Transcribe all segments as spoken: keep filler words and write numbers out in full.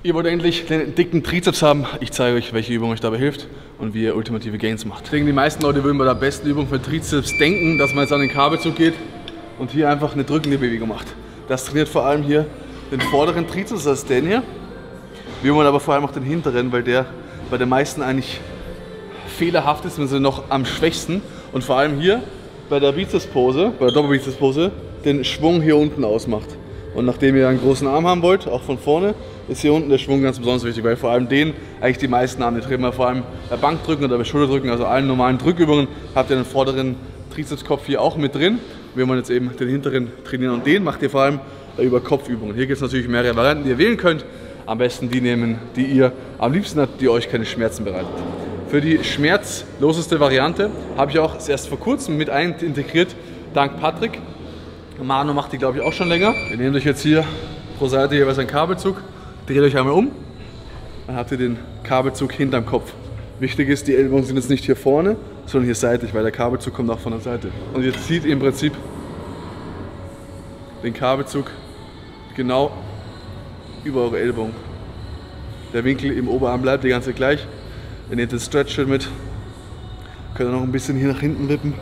Ihr wollt endlich den dicken Trizeps haben. Ich zeige euch, welche Übung euch dabei hilft und wie ihr ultimative Gains macht. Ich denke, die meisten Leute würden bei der besten Übung für Trizeps denken, dass man jetzt an den Kabelzug geht und hier einfach eine drückende Bewegung macht. Das trainiert vor allem hier den vorderen Trizeps, das ist den hier. Wir wollen aber vor allem auch den hinteren, weil der bei den meisten eigentlich fehlerhaft ist, wenn sie noch am schwächsten. Und vor allem hier bei der Bizepspose, bei der Doppelbizepspose, den Schwung hier unten ausmacht. Und nachdem ihr einen großen Arm haben wollt, auch von vorne, ist hier unten der Schwung ganz besonders wichtig, weil vor allem den eigentlich die meisten Arme trainieren wir vor allem bei Bankdrücken oder bei Schulterdrücken, also allen normalen Drückübungen habt ihr den vorderen Trizepskopf hier auch mit drin. Wir wollen jetzt eben den hinteren trainieren und den macht ihr vor allem über Kopfübungen. Hier gibt es natürlich mehrere Varianten, die ihr wählen könnt. Am besten die nehmen, die ihr am liebsten habt, die euch keine Schmerzen bereitet. Für die schmerzloseste Variante habe ich auch erst vor kurzem mit ein integriert, dank Patrick. Manu macht die, glaube ich, auch schon länger. Ihr nehmt euch jetzt hier pro Seite jeweils einen Kabelzug, dreht euch einmal um, dann habt ihr den Kabelzug hinterm Kopf. Wichtig ist, die Ellbogen sind jetzt nicht hier vorne, sondern hier seitlich, weil der Kabelzug kommt auch von der Seite. Und ihr zieht im Prinzip den Kabelzug genau über eure Ellbogen. Der Winkel im Oberarm bleibt die ganze Zeit gleich. Ihr nehmt den Stretch mit, könnt ihr noch ein bisschen hier nach hinten wippen.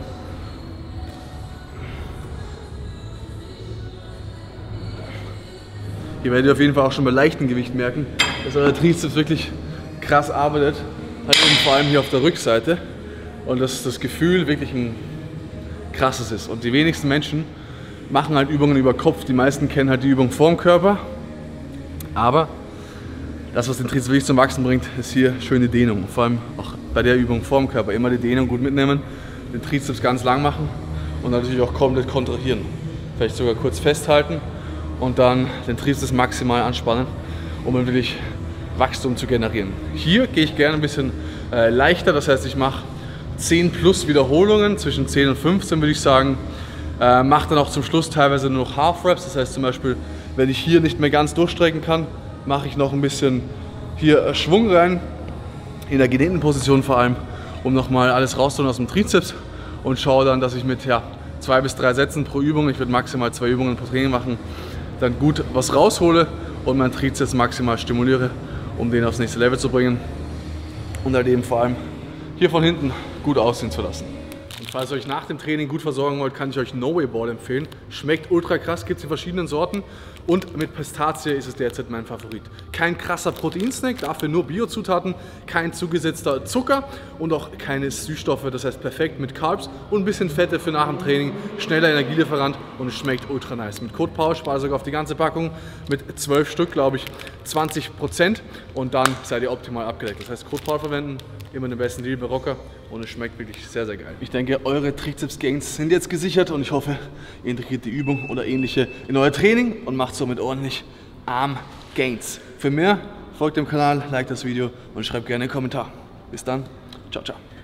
Hier werdet ihr auf jeden Fall auch schon bei leichtem Gewicht merken, dass euer Trizeps wirklich krass arbeitet. Halt eben vor allem hier auf der Rückseite. Und dass das Gefühl wirklich ein krasses ist. Und die wenigsten Menschen machen halt Übungen über Kopf. Die meisten kennen halt die Übung vorm Körper. Aber das, was den Trizeps wirklich zum Wachsen bringt, ist hier schöne Dehnung. Vor allem auch bei der Übung vorm Körper. Immer die Dehnung gut mitnehmen, den Trizeps ganz lang machen und natürlich auch komplett kontrahieren. Vielleicht sogar kurz festhalten. Und dann den Trizeps maximal anspannen, um dann wirklich Wachstum zu generieren. Hier gehe ich gerne ein bisschen äh, leichter, das heißt, ich mache zehn plus Wiederholungen, zwischen zehn und fünfzehn würde ich sagen. Äh, mache dann auch zum Schluss teilweise nur noch Half Reps, das heißt zum Beispiel, wenn ich hier nicht mehr ganz durchstrecken kann, mache ich noch ein bisschen hier Schwung rein, in der gedehnten Position vor allem, um nochmal alles rauszuholen aus dem Trizeps und schaue dann, dass ich mit ja, zwei bis drei Sätzen pro Übung, ich würde maximal zwei Übungen pro Training machen, dann gut was raushole und meinen Trizeps maximal stimuliere, um den aufs nächste Level zu bringen und halt eben vor allem hier von hinten gut aussehen zu lassen. Und falls ihr euch nach dem Training gut versorgen wollt, kann ich euch No Way Ball empfehlen. Schmeckt ultra krass, gibt es in verschiedenen Sorten und mit Pistazie ist es derzeit mein Favorit. Kein krasser Proteinsnack, dafür nur Biozutaten, kein zugesetzter Zucker und auch keine Süßstoffe, das heißt perfekt mit Carbs und ein bisschen Fette für nach dem Training, schneller Energielieferant und es schmeckt ultra nice. Mit Code Power spart ihr sogar auf die ganze Packung mit zwölf Stück, glaube ich, zwanzig Prozent und dann seid ihr optimal abgedeckt. Das heißt Code Power verwenden, immer den besten Deal bei Rocker und es schmeckt wirklich sehr, sehr geil. Ich denke, eure Trizeps-Gains sind jetzt gesichert und ich hoffe, ihr integriert die Übung oder ähnliche in euer Training und macht somit ordentlich Arm-Gains. Für mehr folgt dem Kanal, like das Video und schreibt gerne einen Kommentar. Bis dann, ciao, ciao.